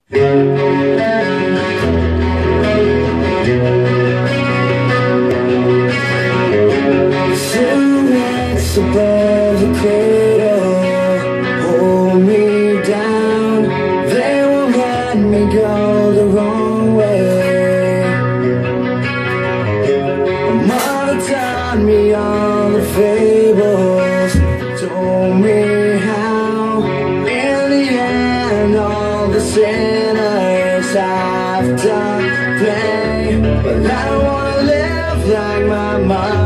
Silhouettes above the cradle hold me down. They won't let me go the wrong way. Mother taught me all the fables, told me how in the end all the sinners have to pay. But I don't wanna live like my mom.